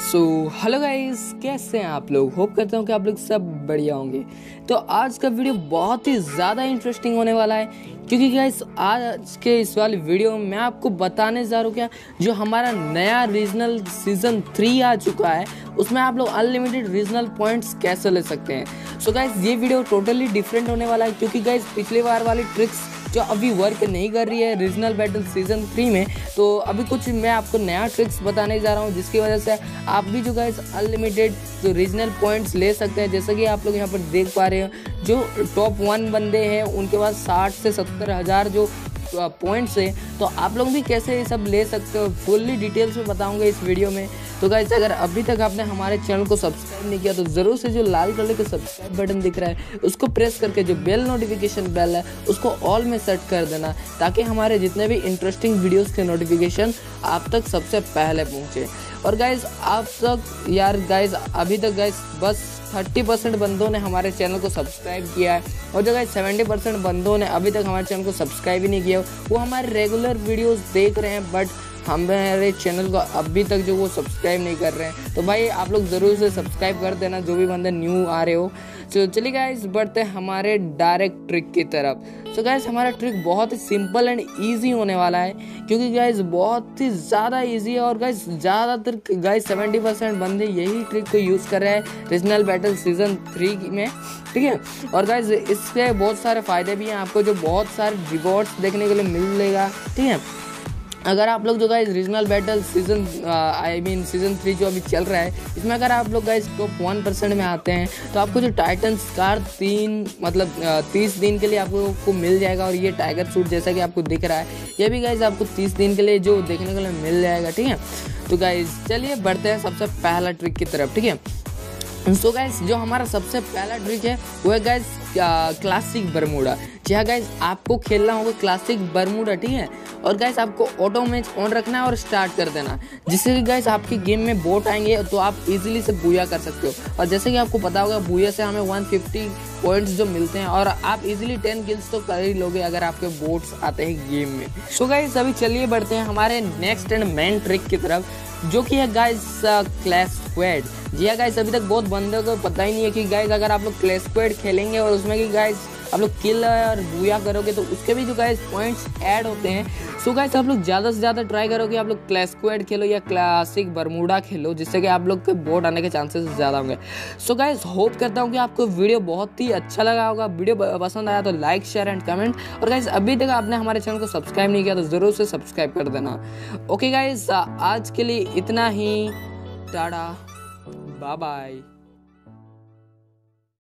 So hello guys, कैसे हैं आप लोग। होप करता हूँ कि आप लोग सब बढ़िया होंगे। तो आज का वीडियो बहुत ही ज़्यादा इंटरेस्टिंग होने वाला है, क्योंकि गाइस आज के इस वाले वीडियो में मैं आपको बताने जा रहा हूँ क्या जो हमारा नया रीजनल सीज़न 3 आ चुका है, उसमें आप लोग अनलिमिटेड रीजनल पॉइंट्स कैसे ले सकते हैं। सो गाइस ये वीडियो टोटली डिफरेंट होने वाला है, क्योंकि गाइस पिछले बार वाली ट्रिक्स जो अभी वर्क नहीं कर रही है रीजनल बैटल सीजन 3 में, तो अभी कुछ मैं आपको नया ट्रिक्स बताने जा रहा हूँ, जिसकी वजह से आप भी जो गाइस अनलिमिटेड जो रीजनल पॉइंट्स ले सकते हैं। जैसे कि आप लोग यहाँ पर देख पा रहे हो, जो टॉप 1 बंदे हैं उनके पास 60 से 70 हज़ार जो पॉइंट्स है, तो आप लोग भी कैसे ये सब ले सकते हो फुल्ली डिटेल्स में बताऊंगा इस वीडियो में। तो गाइस अगर अभी तक आपने हमारे चैनल को सब्सक्राइब नहीं किया तो ज़रूर से जो लाल कलर का सब्सक्राइब बटन दिख रहा है उसको प्रेस करके जो बेल नोटिफिकेशन बेल है उसको ऑल में सेट कर देना, ताकि हमारे जितने भी इंटरेस्टिंग वीडियोस के नोटिफिकेशन आप तक सबसे पहले पहुँचे। और गाइस आप तक यार गाइस अभी तक गाइस बस 30% बंदों ने हमारे चैनल को सब्सक्राइब किया है, और जो गाइस 70% बंदों ने अभी तक हमारे चैनल को सब्सक्राइब ही नहीं किया, वो हमारे रेगुलर वीडियोस देख रहे हैं बट हमारे चैनल को अभी तक जो वो सब्सक्राइब नहीं कर रहे हैं। तो भाई आप लोग ज़रूर से सब्सक्राइब कर देना जो भी बंदे न्यू आ रहे हो। तो चलिए गाइस बढ़ते हैं हमारे डायरेक्ट ट्रिक की तरफ। तो गाइस हमारा ट्रिक बहुत ही सिंपल एंड ईजी होने वाला है, क्योंकि गाइस बहुत ही ज़्यादा ईजी है, और गाइस ज़्यादातर गाइस 70% बंदे यही ट्रिक को यूज़ कर रहे हैं रीजनल बैटल सीजन 3 में, ठीक है। और गाइस इसके बहुत सारे फ़ायदे भी हैं, आपको जो बहुत सारे रिवॉर्ड्स देखने के लिए मिलेगा, ठीक है। अगर आप लोग जो guys regional battle season season 3 जो अभी चल रहा है, इसमें अगर आप लोग गाइस टॉप 1% में आते हैं तो आपको जो टाइटन स्कार 30 दिन के लिए आपको मिल जाएगा, और ये टाइगर सूट जैसा कि आपको दिख रहा है ये भी गाइस आपको 30 दिन के लिए जो देखने के लिए मिल जाएगा, ठीक है। तो गाइस चलिए बढ़ते हैं सबसे पहला ट्रिक की तरफ, ठीक है। सो गाइस जो हमारा सबसे पहला ट्रिक है वो है गाइस क्लासिक बरमूडा। जी हाँ गाइस, आपको खेलना होगा क्लासिक बरमूडा, ठीक है। और गाइस आपको ऑटो मैच ऑन रखना है और स्टार्ट कर देना, जिससे कि गाइस आपके गेम में बोट आएंगे तो आप इजीली से बूया कर सकते हो। और जैसे कि आपको पता होगा बूया से हमें 150 पॉइंट्स जो मिलते हैं, और आप इजीली 10 किल्स तो कर ही लोगे अगर आपके बोट्स आते हैं गेम में। सो गाइस अभी चलिए बढ़ते हैं हमारे नेक्स्ट एंड मेन ट्रिक की तरफ, जो कि है गाइस क्लैश स्क्वाड। जी हाँ गाइस, अभी तक बहुत बंदों को पता ही नहीं है कि गाइस अगर आप लोग क्लैश स्क्वाड खेलेंगे और उसमें कि गाइस आप लोग किल और बूया करोगे तो उसके भी जो गाइस पॉइंट्स ऐड होते हैं। सो गाइस आप लोग ज़्यादा से ज़्यादा ट्राई करो कि आप लोग क्लैश स्क्वाड खेलो या क्लासिक बरमूडा खेलो, जिससे कि आप लोग के बोट आने के चांसेस ज़्यादा होंगे। सो गाइस होप करता हूँ कि आपको वीडियो बहुत ही अच्छा लगा होगा। वीडियो पसंद आया तो लाइक शेयर एंड कमेंट, और गाइस अभी तक आपने हमारे चैनल को सब्सक्राइब नहीं किया तो ज़रूर से सब्सक्राइब कर देना। ओके गाइस, आज के लिए इतना ही। Tata, bye bye.